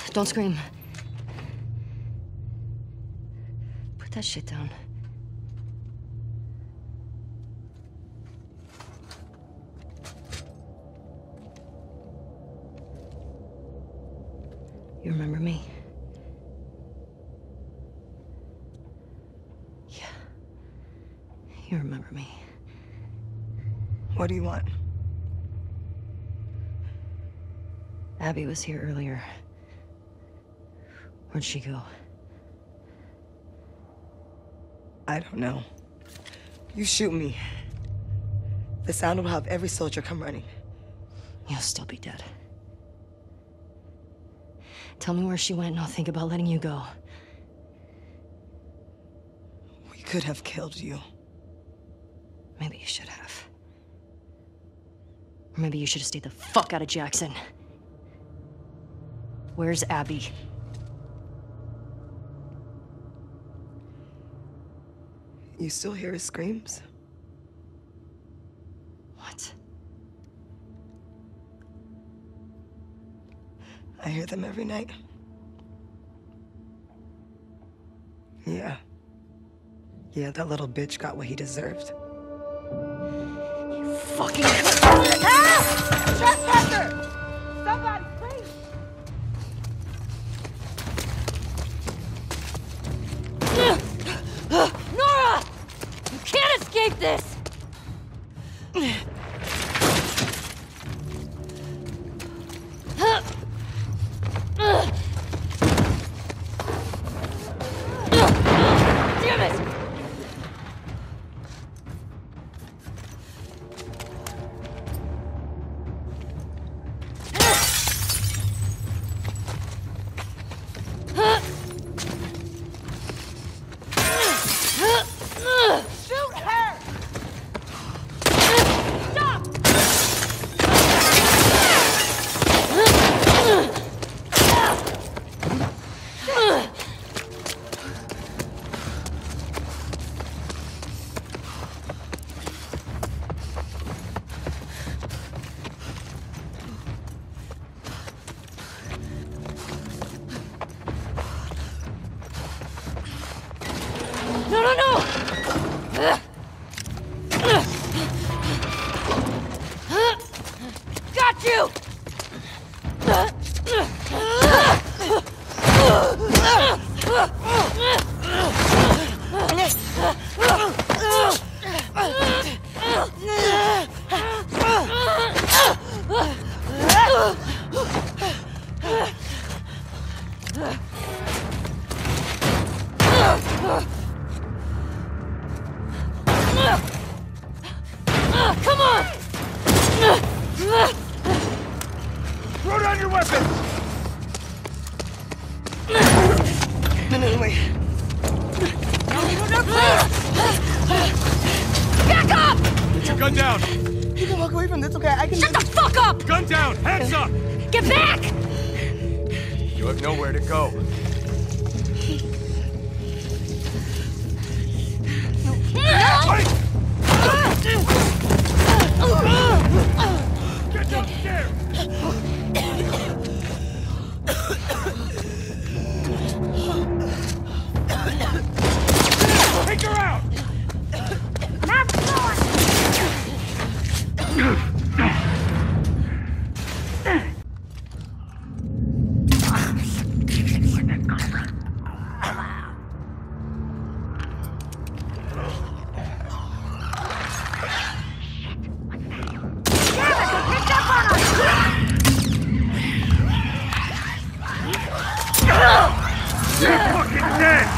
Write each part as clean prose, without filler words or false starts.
Don't scream. Put that shit down. You remember me? Yeah. You remember me. What do you want? Abby was here earlier. Where'd she go? I don't know. You shoot me. The sound will have every soldier come running. You'll still be dead. Tell me where she went and I'll think about letting you go. We could have killed you. Maybe you should have. Or maybe you should have stayed the fuck out of Jackson. Where's Abby? You still hear his screams? What? I hear them every night. Yeah. Yeah, that little bitch got what he deserved. You fucking... Help! Trespasser! Somebody, please! Nora! You can't escape this! Damn it! Shoot her! Stop! No, no, no! Got you! Come on! Throw down your weapons! No, wait. Back up! Put your gun down! You can walk away from this, okay? I can... Shut the fuck up! Gun down! Hands up! Get back! You have nowhere to go. Wait! Get downstairs! Take her out! You're fucking dead!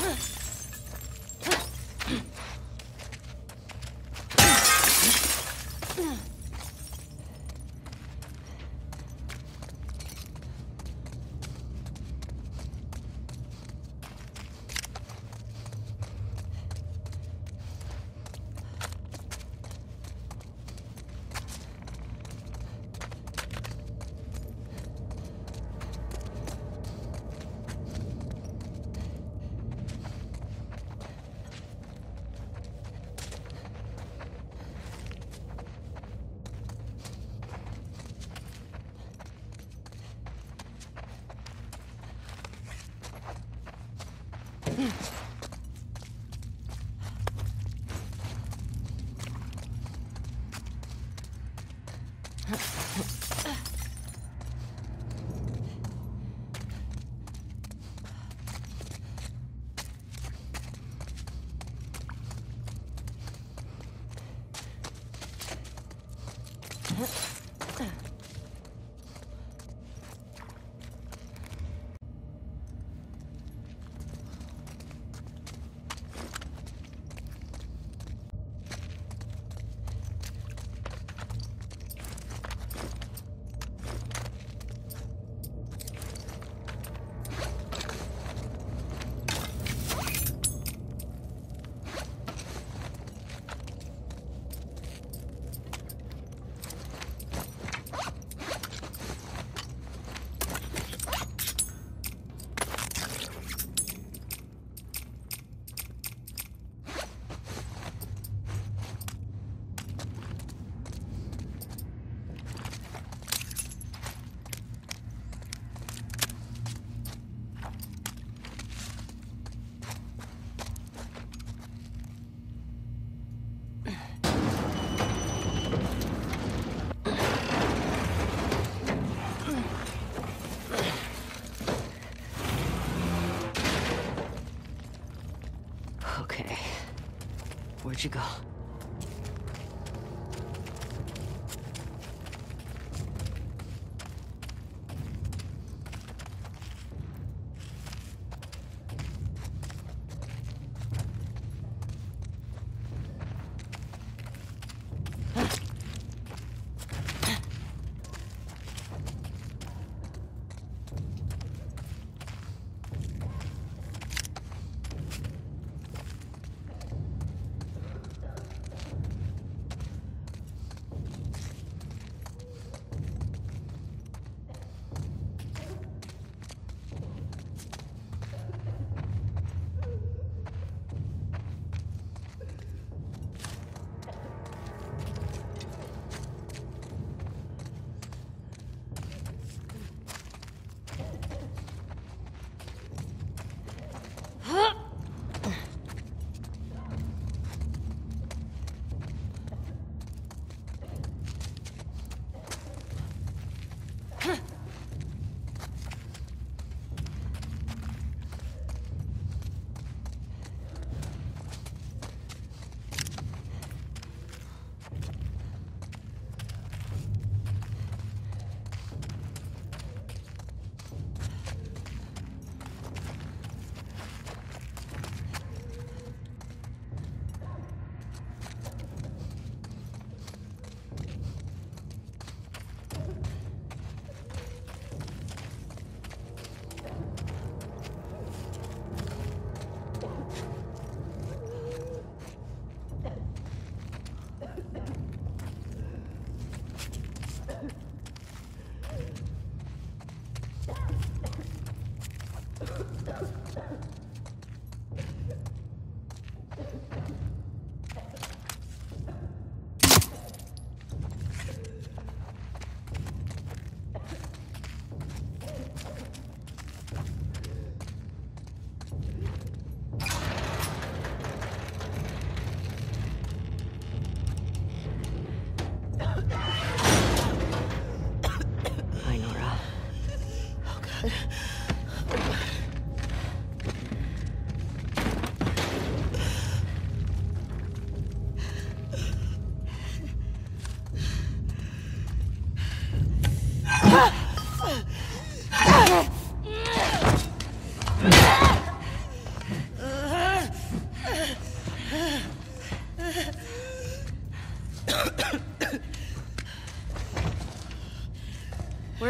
Okay. Where'd you go?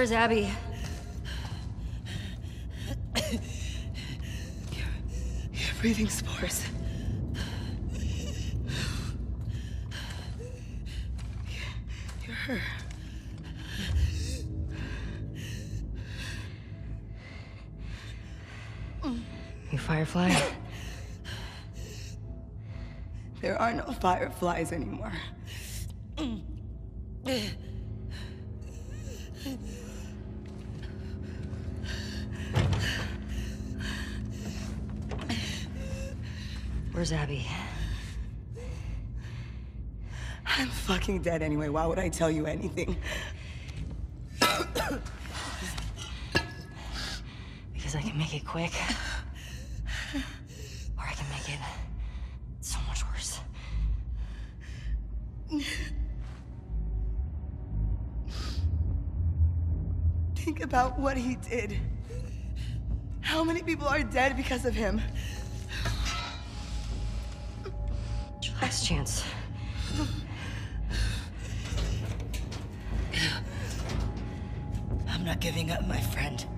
Where's Abby? You're breathing spores. You're her. You Firefly? There are no fireflies anymore. Where's Abby? I'm fucking dead anyway. Why would I tell you anything? Because I can make it quick. Or I can make it so much worse. Think about what he did. How many people are dead because of him? It's your last chance. I'm not giving up, my friend.